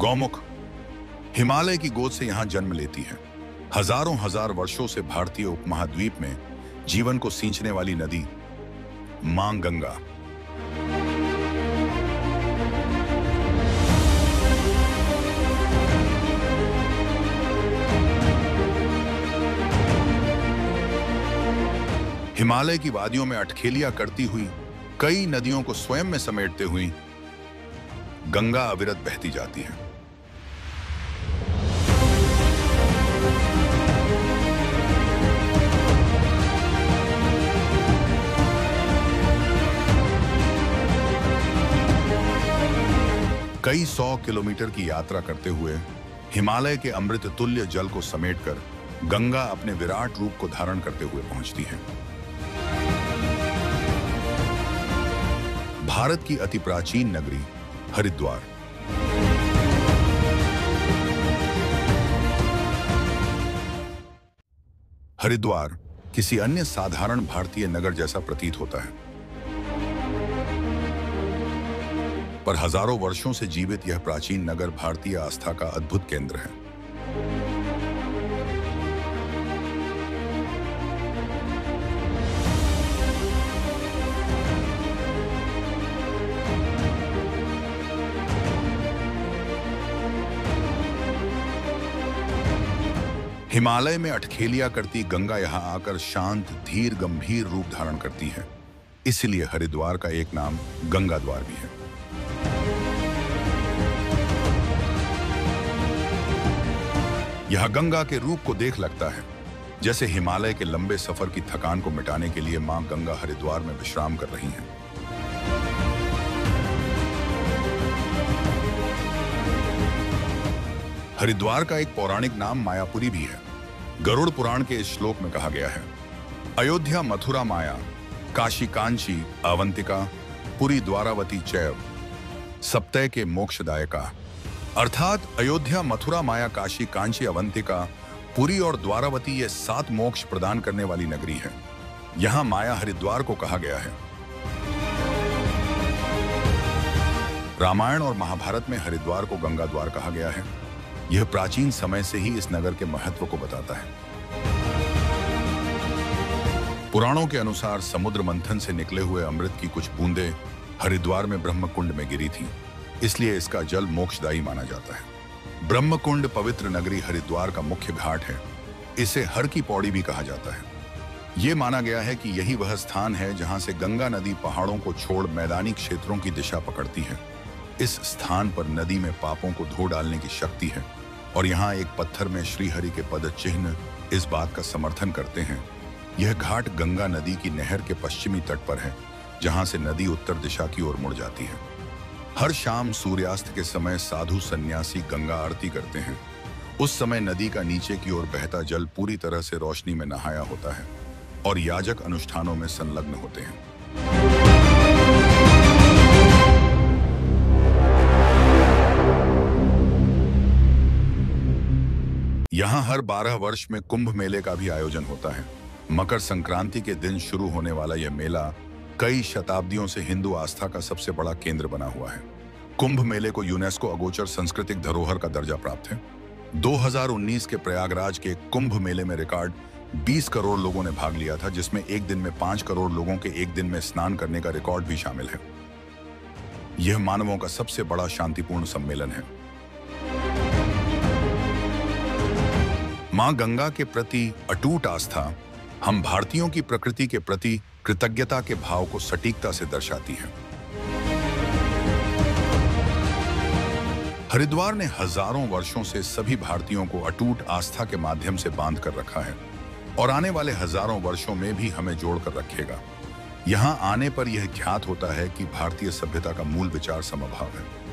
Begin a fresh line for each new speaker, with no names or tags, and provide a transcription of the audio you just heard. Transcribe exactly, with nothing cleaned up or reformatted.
गौमुख हिमालय की गोद से यहां जन्म लेती है। हजारों हजार वर्षों से भारतीय उपमहाद्वीप में जीवन को सींचने वाली नदी मां गंगा। हिमालय की वादियों में अटखेलियां करती हुई, कई नदियों को स्वयं में समेटते हुए गंगा अविरत बहती जाती है। कई सौ किलोमीटर की यात्रा करते हुए हिमालय के अमृत तुल्य जल को समेटकर गंगा अपने विराट रूप को धारण करते हुए पहुंचती है। भारत की अति प्राचीन नगरी हरिद्वार। हरिद्वार किसी अन्य साधारण भारतीय नगर जैसा प्रतीत होता है, पर हजारों वर्षों से जीवित यह प्राचीन नगर भारतीय आस्था का अद्भुत केंद्र है। हिमालय में अटखेलियां करती गंगा यहां आकर शांत, धीर, गंभीर रूप धारण करती है। इसलिए हरिद्वार का एक नाम गंगा द्वार भी है। यह गंगा के रूप को देख लगता है जैसे हिमालय के लंबे सफर की थकान को मिटाने के लिए मां गंगा हरिद्वार में विश्राम कर रही हैं। हरिद्वार का एक पौराणिक नाम मायापुरी भी है। गरुड़ पुराण के इस श्लोक में कहा गया है, अयोध्या मथुरा माया, काशी कांची अवंतिका, पुरी द्वारावती चैव, सप्तय के मोक्षदायका। अर्थात अयोध्या, मथुरा, माया, काशी, कांची, अवंतिका, पुरी और द्वारावती ये सात मोक्ष प्रदान करने वाली नगरी है। यहां माया हरिद्वार को कहा गया है। रामायण और महाभारत में हरिद्वार को गंगा द्वार कहा गया है। यह प्राचीन समय से ही इस नगर के महत्व को बताता है। पुराणों के अनुसार समुद्र मंथन से निकले हुए अमृत की कुछ बूंदें हरिद्वार में ब्रह्मकुंड में गिरी थीं, इसलिए इसका जल मोक्षदायी माना जाता है। ब्रह्मकुंड पवित्र नगरी हरिद्वार का मुख्य घाट है। इसे हर की पौड़ी भी कहा जाता है। यह माना गया है कि यही वह स्थान है जहां से गंगा नदी पहाड़ों को छोड़ मैदानी क्षेत्रों की दिशा पकड़ती है। इस स्थान पर नदी में पापों को धो डालने की शक्ति है और यहाँ एक पत्थर में श्रीहरि के पद चिन्ह इस बात का समर्थन करते हैं। यह घाट गंगा नदी की नहर के पश्चिमी तट पर है, जहां से नदी उत्तर दिशा की ओर मुड़ जाती है। हर शाम सूर्यास्त के समय साधु सन्यासी गंगा आरती करते हैं। उस समय नदी का नीचे की ओर बहता जल पूरी तरह से रोशनी में नहाया होता है और याजक अनुष्ठानों में संलग्न होते हैं। यहाँ हर बारह वर्ष में कुंभ मेले का भी आयोजन होता है। मकर संक्रांति के दिन शुरू होने वाला यह मेला कई शताब्दियों से हिंदू आस्था का सबसे बड़ा केंद्र बना हुआ है। कुंभ मेले को यूनेस्को अगोचर सांस्कृतिक धरोहर का दर्जा प्राप्त है। दो हज़ार उन्नीस के प्रयागराज के कुंभ मेले में रिकॉर्ड बीस करोड़ लोगों ने भाग लिया था, जिसमें एक दिन में पांच करोड़ लोगों के एक दिन में स्नान करने का रिकॉर्ड भी शामिल है। यह मानवों का सबसे बड़ा शांतिपूर्ण सम्मेलन है। मां गंगा के प्रति अटूट आस्था हम भारतीयों की प्रकृति के प्रति कृतज्ञता के भाव को सटीकता से दर्शाती है। हरिद्वार ने हजारों वर्षों से सभी भारतीयों को अटूट आस्था के माध्यम से बांध कर रखा है और आने वाले हजारों वर्षों में भी हमें जोड़कर रखेगा। यहां आने पर यह ज्ञात होता है कि भारतीय सभ्यता का मूल विचार समभाव है।